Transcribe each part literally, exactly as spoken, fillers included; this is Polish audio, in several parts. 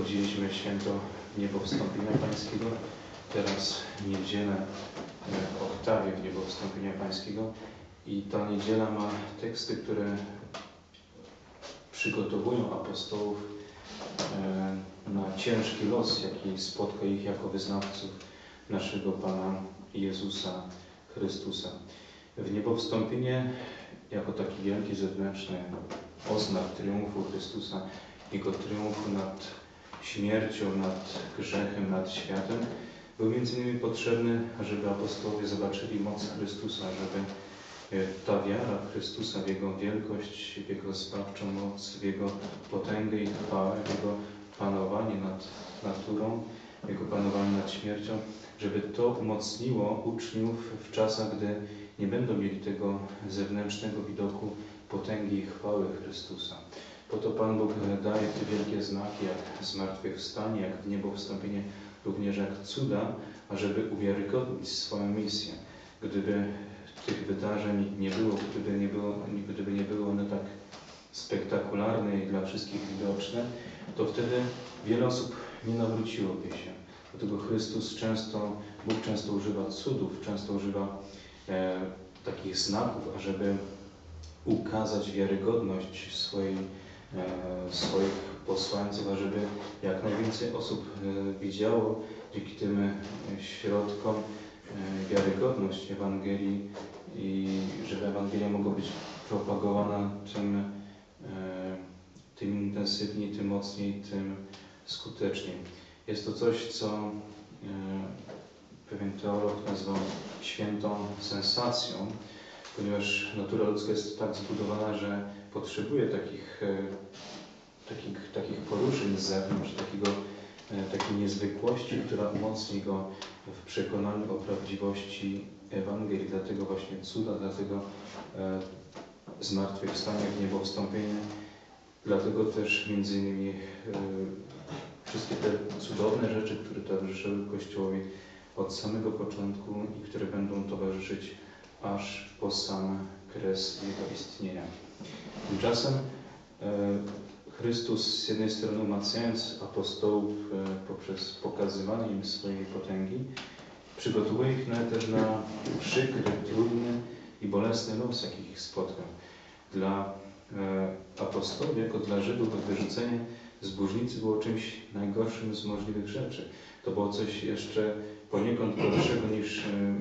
obchodziliśmy święto Niebowstąpienia Pańskiego, teraz niedzielę w oktawie Niebowstąpienia Pańskiego i ta niedziela ma teksty, które przygotowują apostołów na ciężki los, jaki spotka ich jako wyznawców naszego Pana Jezusa Chrystusa. W Niebowstąpienie jako taki wielki zewnętrzny oznak triumfu Chrystusa, Jego triumfu nad śmiercią, nad grzechem, nad światem, był między innymi potrzebny, żeby apostołowie zobaczyli moc Chrystusa, żeby ta wiara w Chrystusa, w Jego wielkość, w Jego zbawczą moc, w Jego potęgę i chwałę, w Jego panowanie nad naturą, w Jego panowanie nad śmiercią, żeby to umocniło uczniów w czasach, gdy nie będą mieli tego zewnętrznego widoku potęgi i chwały Chrystusa. Po to Pan Bóg daje te wielkie znaki, jak zmartwychwstanie, jak w niebowstąpienie, również jak cuda, ażeby uwiarygodnić swoją misję. Gdyby tych wydarzeń nie było, gdyby nie było, gdyby nie były one tak spektakularne i dla wszystkich widoczne, to wtedy wiele osób nie nawróciłoby się. Dlatego Chrystus często, Bóg często używa cudów, często używa e, takich znaków, ażeby ukazać wiarygodność swojej, e, swoich posłańców, ażeby jak najwięcej osób e, widziało dzięki tym e, środkom e, wiarygodność Ewangelii i żeby Ewangelia mogła być propagowana tym, e, tym intensywniej, tym mocniej, tym skuteczniej. Jest to coś, co e, pewien teolog nazwał świętą sensacją, ponieważ natura ludzka jest tak zbudowana, że potrzebuje takich, e, takich, takich poruszeń z zewnątrz, takiego, e, takiej niezwykłości, która umocni go w przekonaniu o prawdziwości Ewangelii. Dlatego właśnie cuda, dlatego e, zmartwychwstanie, w niebowstąpienie, dlatego też między innymi e, wszystkie te cudowne rzeczy, które towarzyszyły Kościołowi od samego początku i które będą towarzyszyć aż po sam kres Jego istnienia. Tymczasem e, Chrystus z jednej strony umacniając apostołów e, poprzez pokazywanie im swojej potęgi, przygotowuje ich na, też na przykry, trudny i bolesny los, jakich ich spotka. Dla e, apostołów, jako dla Żydów, wyrzucenie zbóżnicy było czymś najgorszym z możliwych rzeczy. To było coś jeszcze poniekąd gorszego niż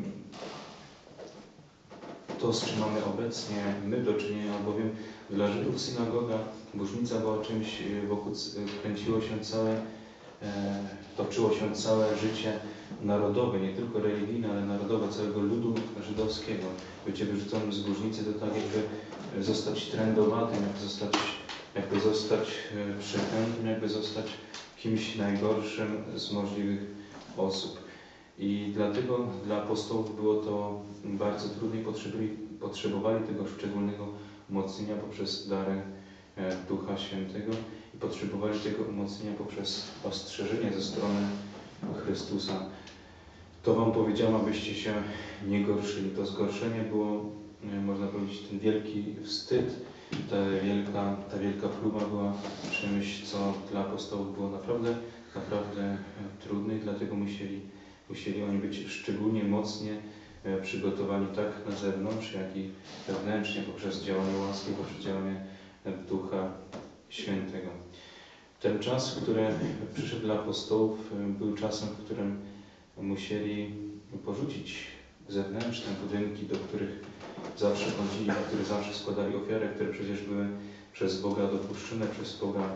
to, z czym mamy obecnie my do czynienia, albowiem dla Żydów synagoga, bożnica była czymś, wokół kręciło się całe, toczyło się całe życie narodowe, nie tylko religijne, ale narodowe, całego ludu żydowskiego. Bycie wyrzuconym z bożnicy to tak jakby zostać trędowatym, jakby zostać, jakby zostać przeklętym, jakby zostać kimś najgorszym z możliwych osób. I dlatego dla apostołów było to bardzo trudne i potrzebowali, potrzebowali tego szczególnego umocnienia poprzez dary Ducha Świętego i potrzebowali tego umocnienia poprzez ostrzeżenie ze strony Chrystusa. To wam powiedziałem, abyście się nie gorszyli. To zgorszenie było, można powiedzieć, ten wielki wstyd, ta wielka, ta wielka próba była czymś, co dla apostołów było naprawdę, naprawdę trudne i dlatego musieli Musieli oni być szczególnie mocnie e, przygotowani tak na zewnątrz, jak i wewnętrznie poprzez działanie łaski, poprzez działanie Ducha Świętego. Ten czas, który przyszedł dla apostołów, e, był czasem, w którym musieli porzucić zewnętrzne budynki, do których zawsze chodzili, w których zawsze składali ofiary, które przecież były przez Boga dopuszczone, przez Boga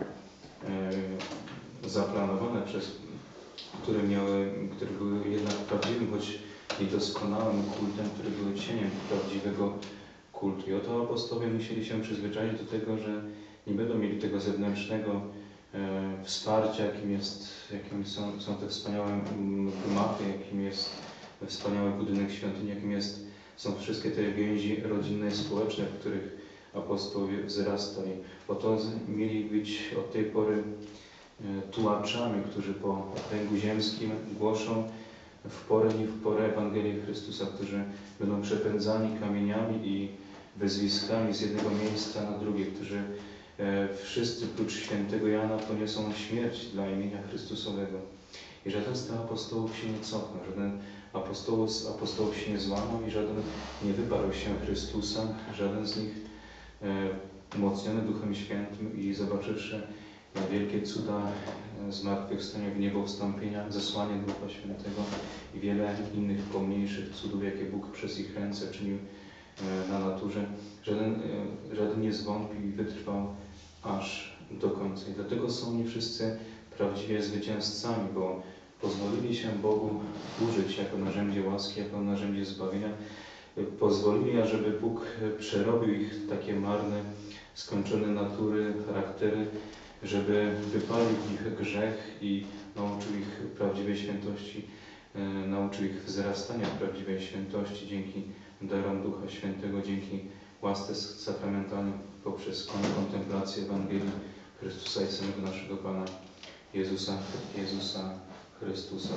e, zaplanowane, przez które miały, które były jednak prawdziwym, choć niedoskonałym kultem, które były cieniem prawdziwego kultu. I oto apostołowie musieli się przyzwyczaić do tego, że nie będą mieli tego zewnętrznego e, wsparcia, jakim, jest, jakim są, są te wspaniałe gmachy, jakim jest wspaniały budynek świątyni, jakim jest, są wszystkie te więzi rodzinne i społeczne, w których apostołowie wzrastali. Oto mieli być od tej pory tułaczami, którzy po kręgu ziemskim głoszą w porę i w porę Ewangelię Chrystusa, którzy będą przepędzani kamieniami i wyzwiskami z jednego miejsca na drugie, którzy Wszyscy prócz świętego Jana poniosą śmierć dla imienia Chrystusowego. I żaden z tych apostołów się nie cofnął, żaden apostoł z apostołów się nie złamał i żaden nie wyparł się Chrystusa, żaden z nich umocniony Duchem Świętym i zobaczywszy wielkie cuda zmartwychwstania, w niebo wstąpienia, zesłanie Ducha Świętego i wiele innych pomniejszych cudów, jakie Bóg przez ich ręce czynił na naturze, żaden, żaden nie zwątpił i wytrwał aż do końca. I dlatego są oni wszyscy prawdziwie zwycięzcami, bo pozwolili się Bogu użyć jako narzędzie łaski, jako narzędzie zbawienia. Pozwolili, ażeby Bóg przerobił ich takie marne, skończone natury, charaktery, żeby wypalił w nich grzech i nauczył ich prawdziwej świętości, e, nauczył ich wzrastania w prawdziwej świętości dzięki darom Ducha Świętego, dzięki łasce sakramentalnej poprzez kontemplację Ewangelii Chrystusa i samego naszego Pana Jezusa, Jezusa Chrystusa.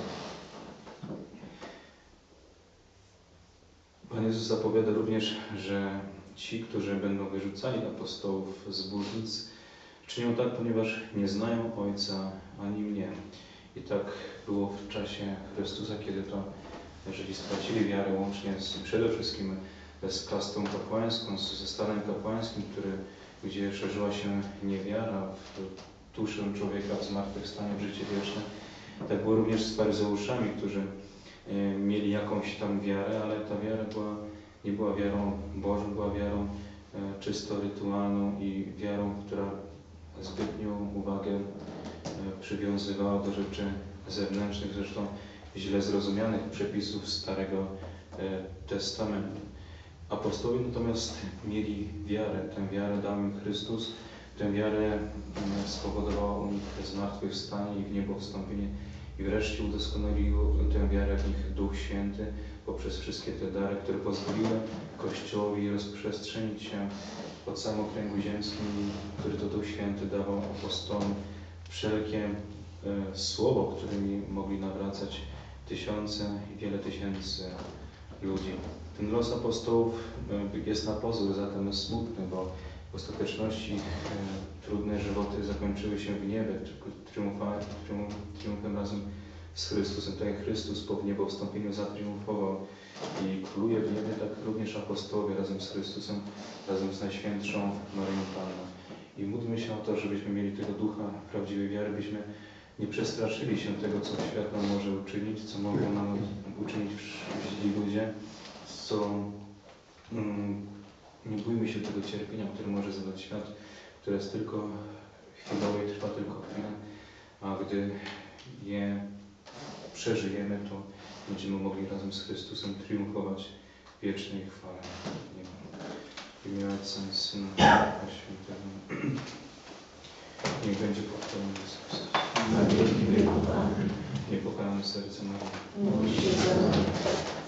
Pan Jezus zapowiada również, że ci, którzy będą wyrzucali apostołów z bóżnic, czynią tak, ponieważ nie znają Ojca ani mnie. I tak było w czasie Chrystusa, kiedy to Żydzi stracili wiarę łącznie z, przede wszystkim z kastą kapłańską, ze stanem kapłańskim, który, gdzie szerzyła się niewiara w duszę człowieka, w zmartwychwstanie, w życie wieczne. Tak było również z faryzeuszami, którzy e, mieli jakąś tam wiarę, ale ta wiara była, nie była wiarą Bożą, była wiarą e, czysto rytualną i wiarą, która zbytnią uwagę e, przywiązywała do rzeczy zewnętrznych, zresztą źle zrozumianych przepisów Starego e, Testamentu. Apostołowie natomiast mieli wiarę. Tę wiarę dał im Chrystus. Tę wiarę spowodowała u nich zmartwychwstanie i w niebo wstąpienie. I wreszcie udoskonalił tę wiarę w nich Duch Święty poprzez wszystkie te dary, które pozwoliły Kościołowi rozprzestrzenić się po całym okręgu ziemskim, który to Duch Święty dawał apostołom wszelkie e, słowo, którymi mogli nawracać tysiące i wiele tysięcy ludzi. Ten los apostołów jest na pozór zatem smutny, bo w ostateczności e, trudne żywoty zakończyły się w niebie, triumfem razem z Chrystusem. Tak jak Chrystus po niebowstąpieniu zatriumfował i króluje w niebie, tak również apostołowie razem z Chrystusem, razem z Najświętszą Maryją Panną. I módlmy się o to, żebyśmy mieli tego ducha prawdziwej wiary, byśmy nie przestraszyli się tego, co świat nam może uczynić, co mogą nam uczynić źli ludzie, co mm, nie bójmy się tego cierpienia, które może zadać świat, które jest tylko chwilowe i trwa tylko chwilę, a gdy je przeżyjemy, to będziemy mogli razem z Chrystusem triumfować w wiecznej chwale. W imię Ojca i Syna i Ducha Świętego. Niech będzie pochwalony Jezus. Na wieki wieków. Amen. Niepokalane serce Maryi. Módl się za nami.